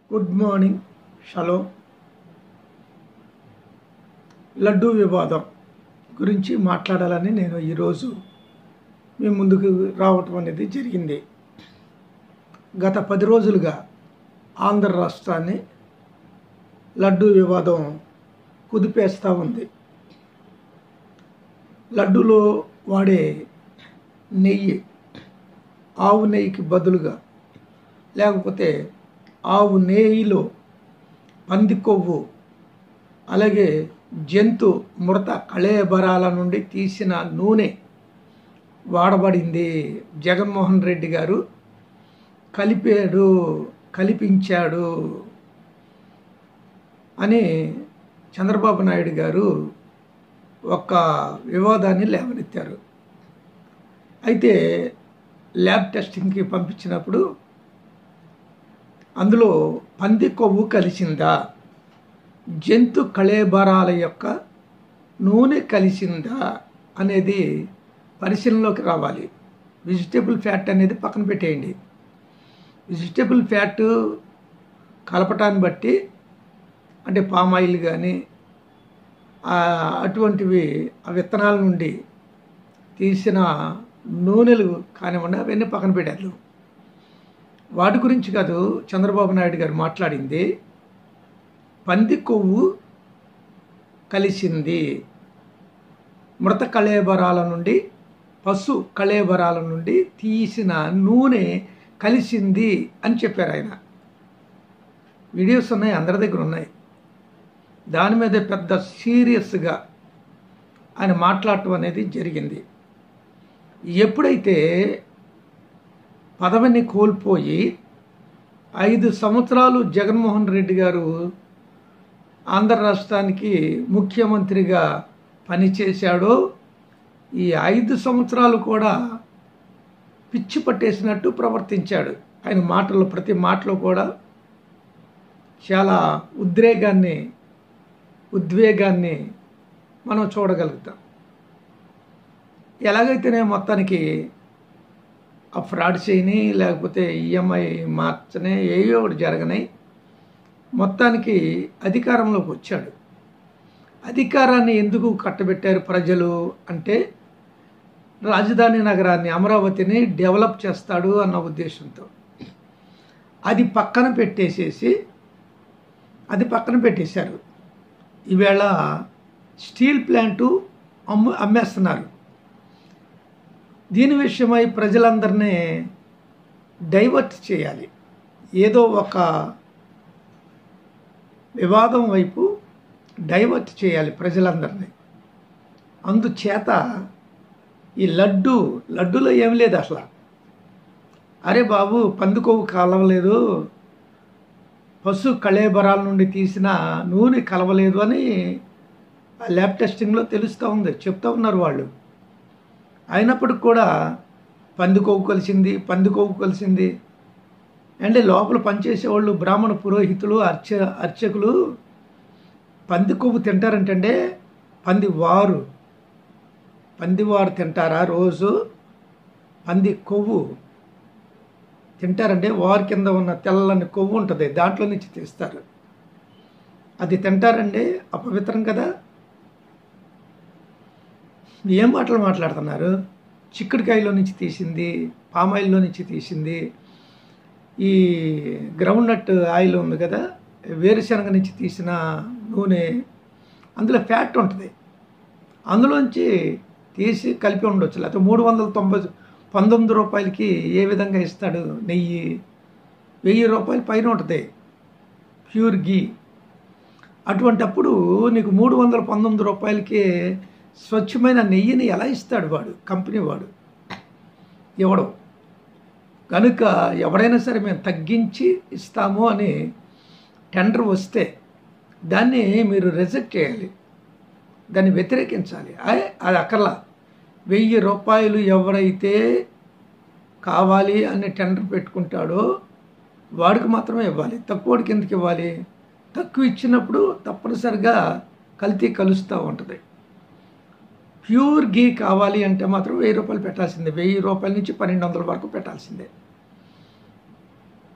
Good morning, షలో. Laddu వివాదం గురించి మాట్లాడాలని నేను ఈరోజు మీ ముందుకు రావటం అనేది జరిగింది. గత 10 రోజులుగా ఆంధ్ర రాష్ట్రాన్ని లడ్డూ వివాదం కుదిపేస్తూ ఉంది. లడ్డూలో వాడే నెయ్యి ఆవు నెయ్యికి బదులుగా, లేకపోతే ఆవు నెయ్యిలో పంది కొవ్వు, అలాగే జంతు మృత కళేబరాల నుండి తీసిన నూనె వాడబడింది. జగన్మోహన్ రెడ్డి గారు కల్పించాడు అని చంద్రబాబు నాయుడు గారు ఒక వివాదాన్ని లేవనెత్తారు. అయితే ల్యాబ్ టెస్టింగ్కి పంపించినప్పుడు అందులో పంది కొవ్వు కలిసిందా, జంతు కళేబరాల యొక్క నూనె కలిసిందా అనేది పరిశీలనలోకి రావాలి. వెజిటేబుల్ ఫ్యాట్ అనేది పక్కన పెట్టేయండి. వెజిటేబుల్ ఫ్యాట్ కలపటాన్ని బట్టి, అంటే పామ్ ఆయిల్ కానీ అటువంటివి ఆ విత్తనాల నుండి తీసిన నూనెలు కానివ్వండి, అవన్నీ పక్కన పెట్టారు. వాటి గురించి కాదు చంద్రబాబు నాయుడు గారు మాట్లాడింది. పంది కొవ్వు కలిసింది, మృత కళేబరాల నుండి, పశు కళేబరాల నుండి తీసిన నూనె కలిసింది అని చెప్పారు ఆయన. వీడియోస్ ఉన్నాయి, అందరి దగ్గర ఉన్నాయి. దాని మీద పెద్ద సీరియస్గా ఆయన మాట్లాడటం అనేది జరిగింది. ఎప్పుడైతే పదవిని కోల్పోయి 5 సంవత్సరాలు జగన్మోహన్ రెడ్డి గారు ఆంధ్ర రాష్ట్రానికి ముఖ్యమంత్రిగా పనిచేశాడో, ఈ 5 సంవత్సరాలు కూడా పిచ్చి పట్టేసినట్టు ప్రవర్తించాడు. ఆయన మాటల్లో, ప్రతి మాటలో కూడా చాలా ఉద్వేగాన్ని మనం చూడగలుగుతాం. ఎలాగైతేనే మొత్తానికి ఆ ఫ్రాడ్ చేయని, లేకపోతే ఈఎంఐ మార్చనే, ఏయో ఒకటి జరగనాయి, మొత్తానికి అధికారంలోకి వచ్చాడు. అధికారాన్ని ఎందుకు కట్టబెట్టారు ప్రజలు అంటే, రాజధాని నగరాన్ని, అమరావతిని డెవలప్ చేస్తాడు అన్న ఉద్దేశంతో. అది పక్కన పెట్టేశారు. ఈవేళ స్టీల్ ప్లాంటు అమ్మేస్తున్నారు. దీని విషయమై ప్రజలందరినీ డైవర్ట్ చేయాలి, ఏదో ఒక వివాదం వైపు డైవర్ట్ చేయాలి ప్రజలందరినీ. అందుచేత ఈ లడ్డూలో ఏం లేదు అసలు. అరే బాబు, పంది కొవ్వు కలవలేదు, పశు కళేబరాల నుండి తీసిన నూనె కలవలేదు అని ల్యాబ్ టెస్టింగ్లో తెలుస్తూ ఉంది, చెప్తూ ఉన్నారు వాళ్ళు. అయినప్పటికి కూడా పంది కొవ్వు కలిసింది అంటే లోపల పనిచేసేవాళ్ళు, బ్రాహ్మణ పురోహితులు, అర్చకులు పంది కొవ్వు తింటారంటే, పందివారు తింటారా రోజు? పంది కొవ్వు తింటారంటే వారి కింద ఉన్న తెల్లని కొవ్వు ఉంటుంది, దాంట్లో నుంచి తీస్తారు. అది తింటారండి, అపవిత్రం కదా. ఏం మాటలు మాట్లాడుతున్నారు? చిక్కుడుకాయలో నుంచి తీసింది, పామాయిల్లో నుంచి తీసింది, ఈ గ్రౌండ్ నట్ ఆయిల్ ఉంది కదా, వేరుశనగ నుంచి తీసిన నూనె, అందులో ఫ్యాట్ ఉంటుంది, అందులోంచి తీసి కలిపి ఉండొచ్చు. లేకపోతే 319 రూపాయలకి ఏ విధంగా ఇస్తాడు నెయ్యి? 1000 రూపాయలు పైన ఉంటుంది ప్యూర్ గీ. అటువంటప్పుడు నీకు 319 రూపాయలకి స్వచ్ఛమైన నెయ్యిని ఎలా ఇస్తాడు వాడు? కంపెనీ వాడు ఎవడో. కనుక ఎవడైనా సరే మేము తగ్గించి ఇస్తాము అని టెండర్ వస్తే దాన్ని మీరు రిజెక్ట్ చేయాలి, దాన్ని వ్యతిరేకించాలి. అది అక్కర్లా. 1000 రూపాయలు ఎవరైతే కావాలి అని టెండర్ పెట్టుకుంటాడో వాడికి మాత్రమే ఇవ్వాలి, తక్కువడికి ఎందుకు ఇవ్వాలి? తక్కువ ఇచ్చినప్పుడు తప్పనిసరిగా కల్తీ కలుస్తూ ఉంటుంది. ప్యూర్ గీ కావాలి అంటే మాత్రం 1000 రూపాయలు పెట్టాల్సిందే. 1000 రూపాయల నుంచి 1200 వరకు పెట్టాల్సిందే.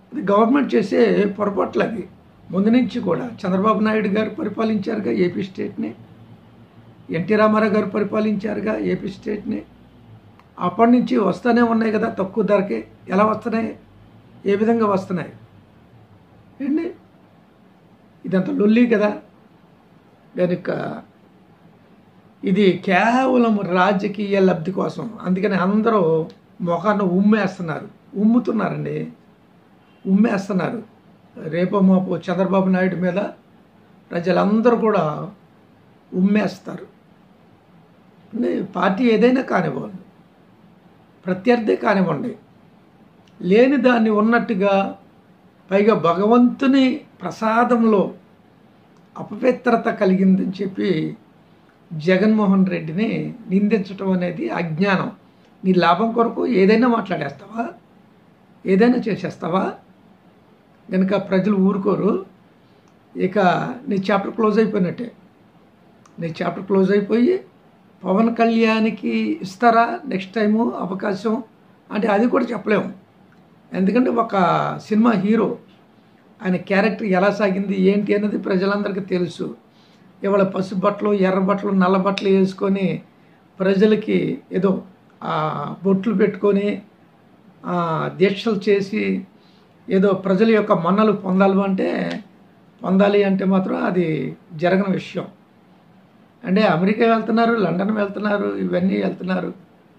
ఇది గవర్నమెంట్ చేసే పొరపాట్లు అది. ముందు నుంచి కూడా చంద్రబాబు నాయుడు గారు పరిపాలించారుగా ఏపీ స్టేట్ని, ఎన్టీ రామారావు గారు పరిపాలించారుగా ఏపీ స్టేట్ని. అప్పటి నుంచి వస్తూనే ఉన్నాయి కదా తక్కువ ధరకే. ఎలా వస్తున్నాయి, ఏ విధంగా వస్తున్నాయి ఏంటి? ఇదంతా లొల్లి కదా. కనుక ఇది కేవలం రాజకీయ లబ్ధి కోసం. అందుకని అందరూ మొఖాన్ని ఉమ్ముతున్నారండి, ఉమ్మేస్తున్నారు. రేపో మాపో చంద్రబాబు నాయుడు మీద ప్రజలందరూ కూడా ఉమ్మేస్తారు. పార్టీ ఏదైనా కానివ్వండి, ప్రత్యర్థి కానివ్వండి, లేని దాన్ని ఉన్నట్టుగా, పైగా భగవంతుని ప్రసాదంలో అపవిత్రత కలిగిందని చెప్పి జగన్మోహన్ రెడ్డిని నిందించడం అనేది అజ్ఞానం. నీ లాభం కొరకు ఏదైనా మాట్లాడేస్తావా, ఏదైనా చేసేస్తావా? కనుక ప్రజలు ఊరుకోరు. ఇక నీ చాప్టర్ క్లోజ్ అయిపోయినట్టే. నీ చాప్టర్ క్లోజ్ అయిపోయి పవన్ కళ్యాణ్కి ఇస్తారా నెక్స్ట్ టైము అవకాశం అంటే అది కూడా చెప్పలేము. ఎందుకంటే ఒక సినిమా హీరో, ఆయన క్యారెక్టర్ ఎలా సాగింది ఏంటి అన్నది ప్రజలందరికీ తెలుసు. ఇవాళ పసుపు బట్టలు, ఎర్ర బట్టలు, నల్ల బట్టలు వేసుకొని ప్రజలకి ఏదో బొట్లు పెట్టుకొని దీక్షలు చేసి ఏదో ప్రజల యొక్క మన్నలు పొందాలి అంటే మాత్రం అది జరగని విషయం. అంటే అమెరికా వెళ్తున్నారు, లండన్ వెళ్తున్నారు, ఇవన్నీ వెళ్తున్నారు.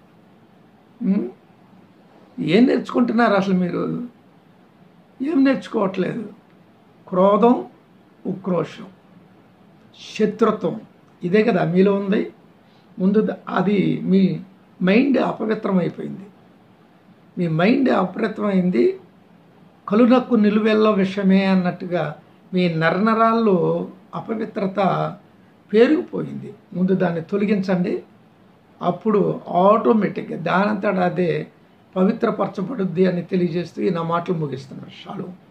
ఏం నేర్చుకుంటున్నారు అసలు మీరు? ఏం నేర్చుకోవట్లేదు. క్రోధం, ఉక్రోషం, శత్రుత్వం, ఇదే కదా మీలో ఉంది. ముందు అది మీ మైండ్ అపవిత్రమైపోయింది. మీ మైండ్ అపవిత్రమైంది. కలునక్కు నిలువెల్ల విషమే అన్నట్టుగా మీ నరనరాల్లో అపవిత్రత పేరుకుపోయింది. ముందు దాన్ని తొలగించండి. అప్పుడు ఆటోమేటిక్గా దానంతటా అదే పవిత్రపరచబడుద్ది అని తెలియజేస్తూ నా మాటలు ముగిస్తున్నాను. షాలోమ్.